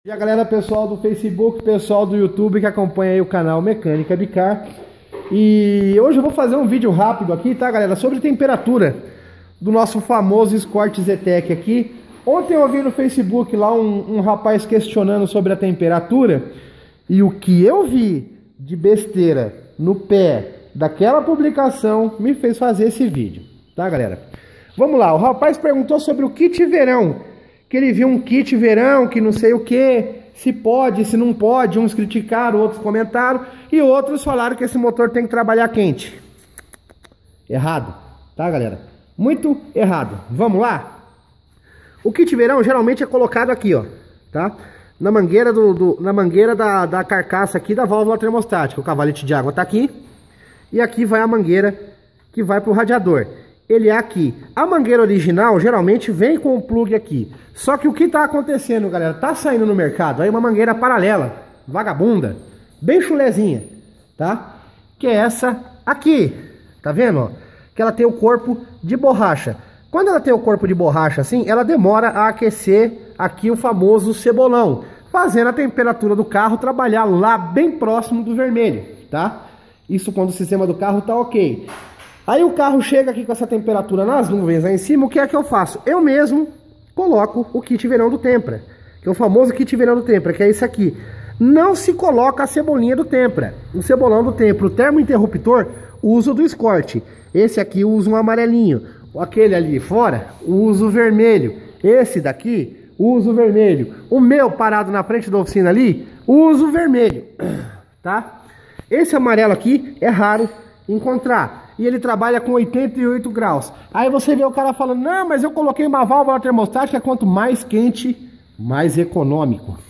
E a galera, pessoal do Facebook, pessoal do YouTube que acompanha aí o canal Mecânica Bicar. E hoje eu vou fazer um vídeo rápido aqui, tá, galera? Sobre temperatura do nosso famoso Escort Zetec aqui. Ontem eu vi no Facebook lá um rapaz questionando sobre a temperatura. E o que eu vi de besteira no pé daquela publicação me fez fazer esse vídeo, tá, galera? Vamos lá, o rapaz perguntou sobre o kit verão. Que ele viu um kit verão, que não sei o que, se pode, se não pode. Uns criticaram, outros comentaram. E outros falaram que esse motor tem que trabalhar quente. Errado, tá, galera? Muito errado. Vamos lá? O kit verão geralmente é colocado aqui, ó, tá? Na mangueira, na mangueira da carcaça aqui da válvula termostática. O cavalete de água tá aqui. E aqui vai a mangueira que vai pro radiador. Ele é aqui. A mangueira original geralmente vem com o plug aqui. Só que o que tá acontecendo, galera? Tá saindo no mercado aí uma mangueira paralela, vagabunda, bem chulezinha, tá? Que é essa aqui. Tá vendo, ó? Que ela tem o corpo de borracha. Quando ela tem o corpo de borracha assim, ela demora a aquecer aqui o famoso cebolão, fazendo a temperatura do carro trabalhar lá bem próximo do vermelho, tá? Isso quando o sistema do carro tá ok. Aí o carro chega aqui com essa temperatura nas nuvens lá em cima, o que é que eu faço? Eu mesmo coloco o kit verão do Tempra, que é o famoso kit verão do Tempra, que é esse aqui. Não se coloca a cebolinha do Tempra, o cebolão do Tempra. O termointerruptor uso do Escort. Esse aqui usa um amarelinho. Aquele ali fora usa o vermelho. Esse daqui usa o vermelho. O meu parado na frente da oficina ali usa o vermelho, tá? Esse amarelo aqui é raro encontrar. E ele trabalha com 88 graus. Aí você vê o cara falando, não, mas eu coloquei uma válvula termostática, quanto mais quente, mais econômico.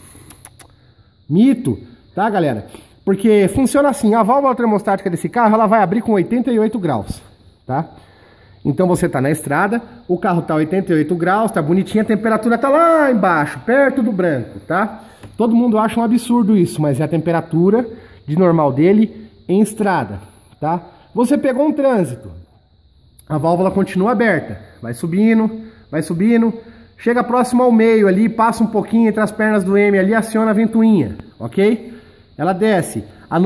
Mito, tá, galera? Porque funciona assim, a válvula termostática desse carro, ela vai abrir com 88 graus, tá? Então você tá na estrada, o carro tá 88 graus, tá bonitinho, a temperatura tá lá embaixo, perto do branco, tá? Todo mundo acha um absurdo isso, mas é a temperatura de normal dele em estrada, tá? Você pegou um trânsito, a válvula continua aberta, vai subindo, chega próximo ao meio ali, passa um pouquinho entre as pernas do M ali, aciona a ventoinha, ok? Ela desce a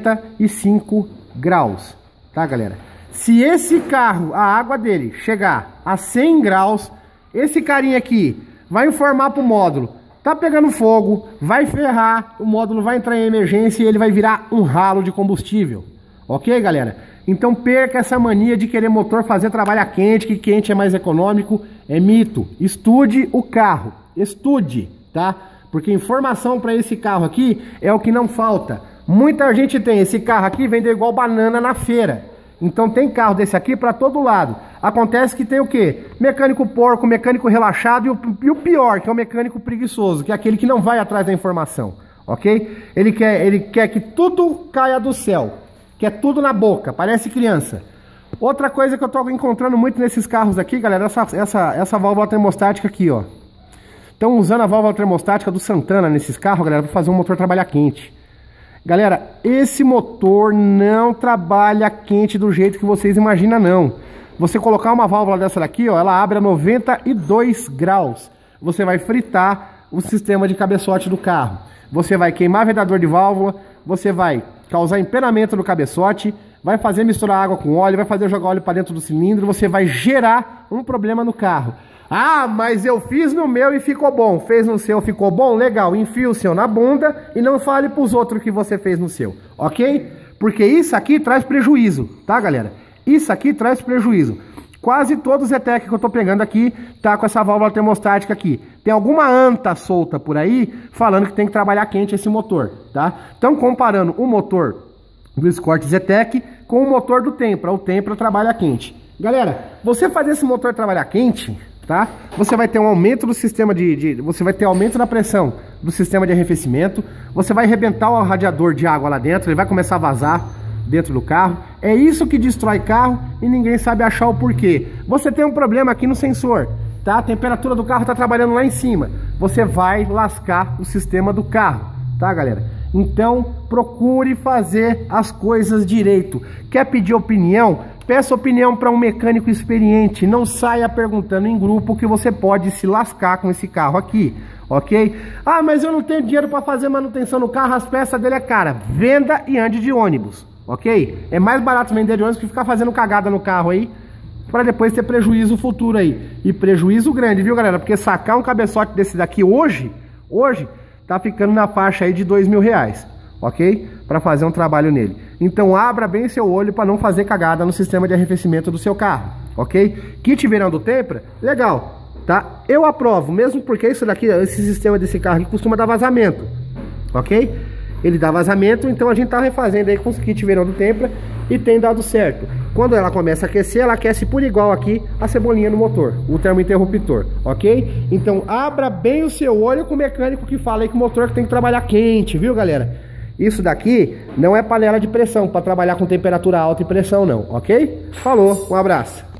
95 graus, tá, galera? Se esse carro, a água dele, chegar a 100 graus, esse carinha aqui vai informar pro módulo, tá pegando fogo, vai ferrar, o módulo vai entrar em emergência e ele vai virar um ralo de combustível, ok, galera? Então perca essa mania de querer motor fazer trabalhar quente, que quente é mais econômico, é mito. Estude o carro, estude, tá? Porque informação para esse carro aqui é o que não falta. Muita gente tem esse carro aqui, vende igual banana na feira. Então tem carro desse aqui para todo lado. Acontece que tem o quê? Mecânico porco, mecânico relaxado e o pior, que é o mecânico preguiçoso, que é aquele que não vai atrás da informação, ok? Ele quer que tudo caia do céu. Que é tudo na boca, parece criança. Outra coisa que eu tô encontrando muito nesses carros aqui, galera, essa válvula termostática aqui, ó. Estão usando a válvula termostática do Santana nesses carros, galera, para fazer o motor trabalhar quente. Galera, esse motor não trabalha quente do jeito que vocês imaginam, não. Você colocar uma válvula dessa daqui, ó, ela abre a 92 graus. Você vai fritar o sistema de cabeçote do carro. Você vai queimar vedador de válvula, você vai causar empenamento no cabeçote, vai fazer misturar água com óleo, vai fazer jogar óleo para dentro do cilindro, você vai gerar um problema no carro. Ah, mas eu fiz no meu e ficou bom. Fez no seu, ficou bom? Legal, enfia o seu na bunda e não fale para os outros que você fez no seu, ok? Porque isso aqui traz prejuízo, tá, galera? Isso aqui traz prejuízo. Quase todos os Zetec que eu tô pegando aqui tá com essa válvula termostática aqui. Tem alguma anta solta por aí falando que tem que trabalhar quente esse motor, tá? Então comparando o motor do Escort Zetec com o motor do Tempra. O Tempra trabalha quente. Galera, você fazer esse motor trabalhar quente, tá? Você vai ter um aumento do sistema você vai ter aumento na pressão do sistema de arrefecimento. Você vai arrebentar o radiador de água lá dentro, ele vai começar a vazar dentro do carro. É isso que destrói carro e ninguém sabe achar o porquê. Você tem um problema aqui no sensor, tá? A temperatura do carro está trabalhando lá em cima. Você vai lascar o sistema do carro, tá, galera? Então procure fazer as coisas direito. Quer pedir opinião? Peça opinião para um mecânico experiente. Não saia perguntando em grupo que você pode se lascar com esse carro aqui, ok? Ah, mas eu não tenho dinheiro para fazer manutenção no carro, as peças dele é cara. Venda e ande de ônibus, ok? É mais barato vender de ônibus que ficar fazendo cagada no carro aí, para depois ter prejuízo futuro aí. E prejuízo grande, viu, galera? Porque sacar um cabeçote desse daqui hoje tá ficando na faixa aí de R$2.000, ok? Para fazer um trabalho nele. Então abra bem seu olho para não fazer cagada no sistema de arrefecimento do seu carro, ok? Kit verão do Tempra, legal, tá? Eu aprovo, mesmo porque isso daqui, esse sistema desse carro aqui costuma dar vazamento, ok? Ele dá vazamento, então a gente tá refazendo aí com os kits verão do Tempra e tem dado certo. Quando ela começa a aquecer, ela aquece por igual aqui a cebolinha no motor, o termointerruptor, ok? Então abra bem o seu olho com o mecânico que fala aí que o motor tem que trabalhar quente, viu, galera? Isso daqui não é panela de pressão para trabalhar com temperatura alta e pressão não, ok? Falou, um abraço.